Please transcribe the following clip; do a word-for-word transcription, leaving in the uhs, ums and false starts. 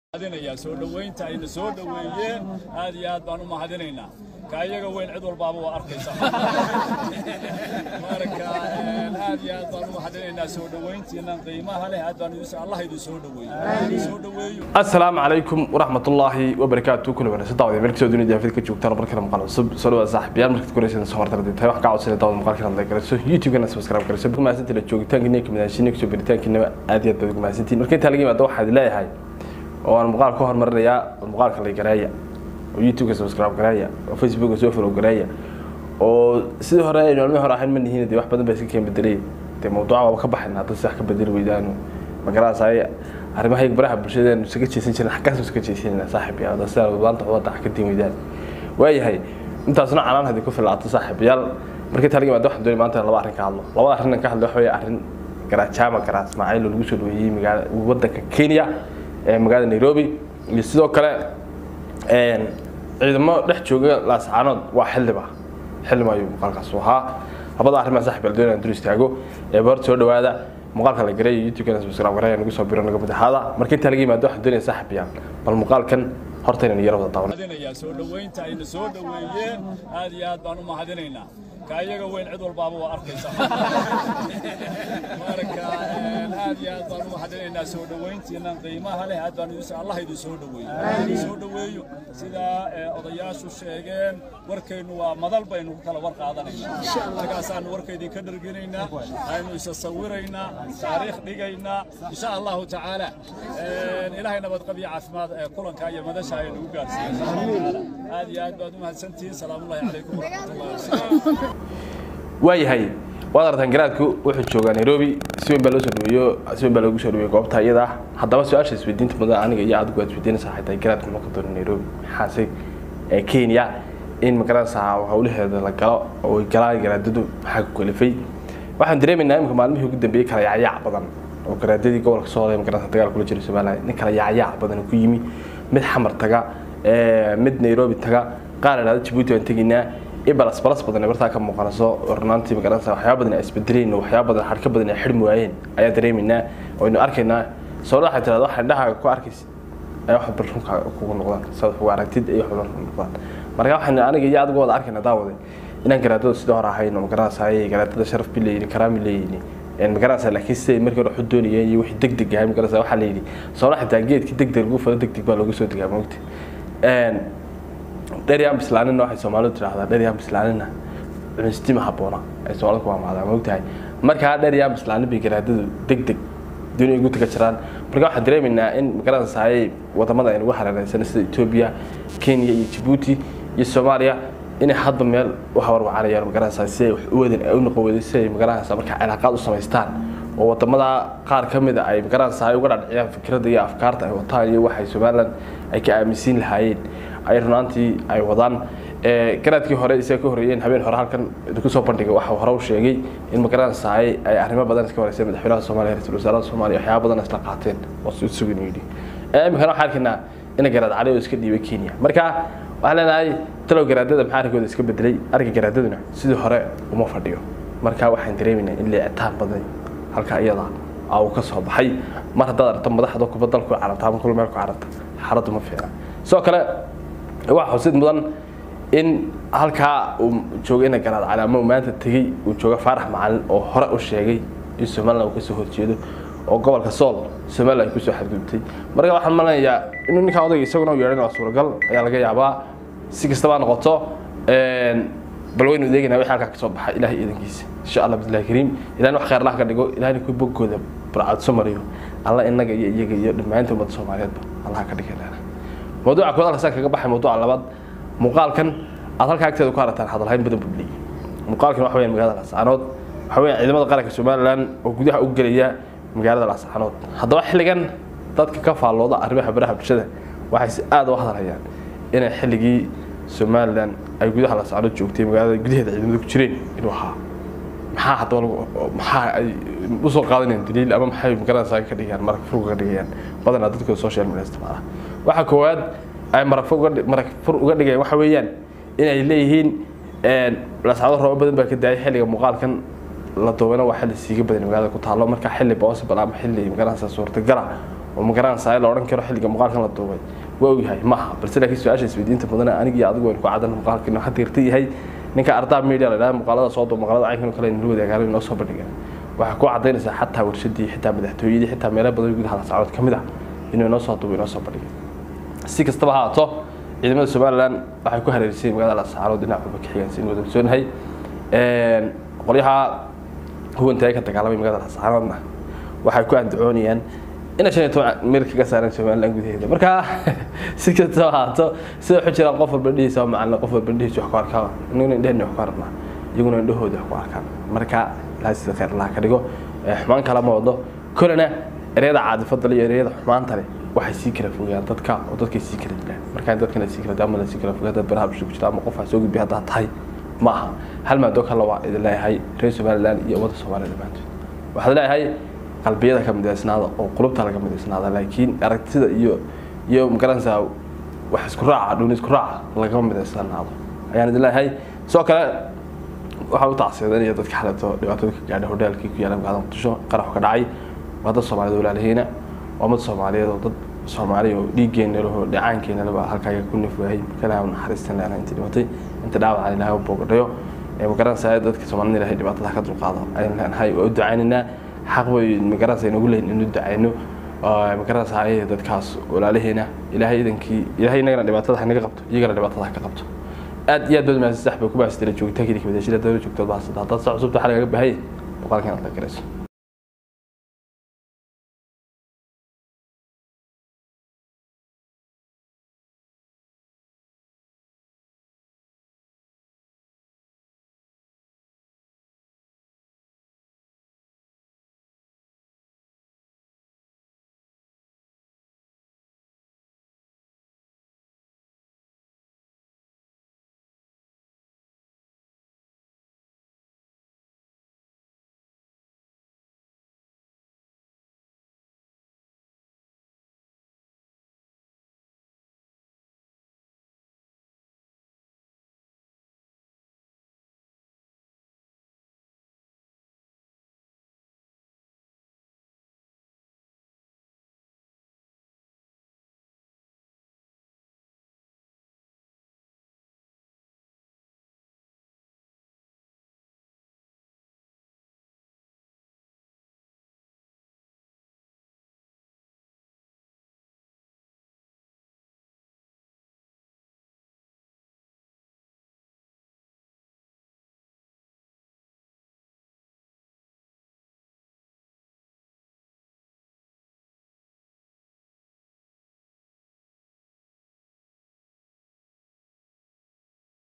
هذين سو دوينتا إن سو دويين هذه هاد بانو ما هذيننا كأيجا وين عدول بابو وأركيسا ماركا هذه هاد بانو ما هذيننا سو دوينتا إن قيمة هله هاد بانو يسأل الله يدو سو دوين سو دوين. السلام عليكم ورحمة الله وبركاته. كل واحد سطاوي ملك سودوني جافيد كتشوف ترى بركة مقالة صب صلوا صاحب يا ملك تكون رئيس الصور ترى تهيأ حق عاوز سنة مقالة كلام ذكر سو يوتيوب كنا سبسكرايب كرسو بكم عسنتي لتشوف تاني كم ناشينك شو بريتان كنا عادي بكم عسنتي مركز تلاقي ما دوح هذا لا هاي oo muqaal ka hormaraya muqaalka la gareeya oo YouTube ka subscribe gareeya oo Facebook soo follow gareeya oo sidoo hore ay nolol hore ahayn manihiin wax badan bay iska keen bedelay ee mawduuca ka baxayna dad sax ka bedel weydaan magaraasay arrimaha ay baraha bulshadeen iska jeesan jireen xaqaas iska jeesanina saaxiib yaa dad saar wadaanta wada ka diin weydaan waayahay intaasna calaan hadii ku filaato saaxiib yaal markii taligi ma waxaan doonay maanta laba arrin ka hadlo laba arrin ka hadlo waxa weeye arrin garaajama garaas Ismaaciil lagu soo dhaweeyay magaalada wadanka Kenya magaalada Nairobi iyo sidoo kale een ciidamo dhex jooga laascaanood waa xilliba xilliba ayuu muqaalkaas wahaa labada arrimaha saaxiib doonay inuu istaago ee boor soo dhawaada muqaalka la gareeyo YouTube kana subscribe gareeyo nagu soo biro naga badahada markii taligi ma waxaan doonay saaxiib yaan bal muqaalkan horta inaan yar wada daawan هذين سو دوينتا إن سو دويين هذه هاد بانو ما هذيننا كأيجا وين عدول بابو وأركيسا ماركا هذه هاد بانو ما هذيننا سو دوينتا إن قيمة هله هاد بانو يسأل الله يدو سو دوين سو دوين سيدا أضياش الشيئين وركينو ومضل بينو كلا ورق عضنا إن شاء الله كاسان وركيدي كدر جنينا هاينو يستصورينا تاريخ دقينا إن شاء الله تعالى إلهي نبض قبيع عثمان كلن كايا مدش هاي الوقت هذه هاد بانو ما سنتين سلام الله عليكم ورحمة الله وبركاته. waayahay wadartan garaadku wuxuu joogaa Nairobi si weyn baa loo soo dhaweeyo si weyn baa loogu soo dhaweeyo goobta iyada haddaba su'aasha isweydiinta mudan aniga iyo aad ku isweydiinaysaa xitaa garaadku ma ka doono Nairobi xaasay ee Kenya in magaraasa hawlaheeda la galo oo galay garaadadu waxa ku kalifay waxaan dareemayna imka maalmihii ugu dambeeyay kala yaac badan oo garaadadii gobolka Soomaaliya magaraasa dagaal kula jiray Soomaaliya nin kala yaac badan ku yimi mid xamar taga ee mid Nairobi taga qaarada Djibouti aan taginaa ibalas balas badan barta ka muuqanaso ornaantii magaalada waxyaabo badan ay isbedeleen waxyaabo badan xarka badan ay xirmi waayeen ayaa dareeminaa oo inuu arkaynaa soo dhaxay tirada waxa dhaha ku arkays ay wax barfunka ku noqdaan sabab waa aragtid ay wax badan noqdaan marka waxaan aniga iyo aad wada arkaynaa daawaday inaan garaadada sidoo hore ahayno magaalada ay garaadada sharaf bileeyay karaami leeyay in magaalada laakiin si markii hore xudooniyay iyo wixii degdeg ah magaalada waxa leeyay soo dhaxay geedkii degdeg ugu fada degdeg baa lagu soo digaa moogti een دريام بسلاننا واحد سومالو تراهدا دريام بسلاننا عنستيما حبونا ay Soomaalidu waa maada moogtahay marka دريام بسلان bi garaadadu degdeg dunia ugu taga jiraan marka waxa dareeminaa in magaalada saayay wadamada ay ugu hareeraysan sida Ethiopia Kenya iyo Djibouti iyo Soomaaliya in hadba meel waxa war wacanayaan magaalada saayay wax u wadin ay u noqoweysay magaalada marka cilaaqaad u sameystaan oo wadamada qaar kamid ah ay magaalada saayay uga dhacayaan fikradda iyo afkaarta ay wataan iyo waxay Soomaaliland ay ka aaminsan lahaayeen ay runtii ay wadaan ee garaadkii hore isaga ka horeeyeen habeen hore halkan ku soo bandhigay waxa hore uu sheegay in magaalada saay ay arrimo badan iska wareysay madaxweynaha Soomaaliya ra'iisul wasaaraha Soomaaliya waxyaabo badan isla qaateen oo soo suginayay ee imika waxa arkina in garaad cali oo iska dhiibay Kenya marka waxa leenahay talo garaadada maxaarigooda iska bedelay arka garaadaduna sidoo hore uma fadhiyo marka waxaan dareeminaa in leeyataan badan halka iyada aa uu ka soo baxay mar hadda aragto madaxda ku badalku carabta kullu meel ku carabta xaradu ma fiicna soo kale waxa xusid mudan in halka uu joogayna garaad calaamo maanta tagay uu jooga Faarax Macalin oo hore u sheegay in Soomaaliland uu ka soo horjeedo oo gobolka Sool Soomaaliland ay ku soo xadgudubtay marka waxaan malanayaa inuu ninka odayga isaguna u yeeran oo suuragal ayaa laga yaabaa si kastaba noqoto een bal waynu deeganaa waxa halka ka soo baxay Ilaahay idankiisa insha Allah billahi kariim Ilaahay wax khayr lah ka dhigo Ilaahay ku bogooda barcad Soomaaliya Allah inaga iyo iyaga iyo dhamaantood ummadda Soomaaliyeed Allah ka dhigay موضوع كذا لسه كجا بحي موضوع على بعض مقال كان أطلع كأكتر دكتور ترى هذا الحين بدون ببلي مقال كان حوالي مجال الأسعارات حوالي إذا ما ذكرك Soomaaliland وجودها أوجلية مجال الأسعارات هذا واحد لجن ضد كفى على الوضع أربعة برها بشدة واحد هذا واحد رجال إن حلقي Soomaaliland أي جودها الأسعارات جوكتي مجال جودها ده عندك تشرين إنوها محا حتى محا وصل قاعدين دليل أمام حي مجال ساي كديان مرك فروق كديان بدنا ضدك السوشيال ميديا استمرار waxa koowaad ay marafo marag fur uga dhigay waxa weeyaan in ay leeyihiin een la socdo roob badan baa ka daay xilliga muuqaalkan la doonana waxa la siiga badan magaalada ku taalo marka xilli boos balaam xilli magaalada suurta gala وما قران سايل أوران كيرو حلقة مقال كان لطوبي وأوي هاي معها بس لكن سؤال سويدين تبغنا أنا جي أدقوا إنكم عدنا مقال كنا حتى يرتي هاي نك أرتاب ميديا لا مقالات صوت ومقالات عين كانوا كلين نلود قالوا نص بدرجة وحكوا عدين حتى ورشدي حتى مدحتويدي حتى ميلا بدو يقول هذا سعود كمدة إنه نص صوت ونص بدرجة سيك استبها عطاه إذا ما السؤال الآن وحكوا هالرسيم قال على سعود دنا بكحيان سين ودمسون هاي قريها هو أنت هيك تكلمي مقال على سعودنا وحكوا عند عونيان إن شيء تو ميرك كسرنا شو من لانجود هذا مركا سكت سواته سو حجر القفل بدي سو معنا قفل بدي شو حكار كا إنه ندهن حكارنا يقولون عنده هو ده حكار كان مركا لا يستخير الله كديكو حمان كلام وضو كلنا رياض عاد فضل رياض حمان ترى واحد سيكر فوق dadka dadka سيكر ده مركا dadka سيكر ده ما سيكر فوق ده برهاب شو كتاب مقفى سوق بهذا هاي معها هل ما دوك الله إذا لا هاي رئيس البلد يوضع سوالف البلد واحد لا هاي qalbiyada ka mideysnaada oo qulubta laga mideysnaada laakiin aragtida iyo iyo magaranaysa wax isku raaca dhuun isku raaca laga mideysnaado ayaan ilaahay soo kale waxa uu tacsiidanaya dadka xalato dhibaatada ka gaadhay hoteelkii ku yaala magaalada Muqdisho qarax ka dhacay wada Soomaaliyeed walaalaheena waa mid Soomaaliyeed oo dad Soomaali oo dhiigeena loo dhacaankeena laba halkaaga ku nafwahay kala aan naxariistan laana inta dhimatay inta dhaawac ilaahay u boogdhayo ee magaranaysa dadka Soomaaliyeed ilaahay dhibaatada ka dulqaado ayaan leenahay oo ducaynina حقوي مقرص إنه يقول إنه دعى إنه مقرص هاي ذات كاس ولا له هنا إلهي إذا كي إلهي نقرأ دبعت هذا نقبته يقرأ دبعت هذا كقبته أد يد بدل ما يستحب كوبا استرجوك تكيد كذا شيء لا ترجوك تبعث هذا تصعب صوت حلقة بهاي وقال كان الله كريس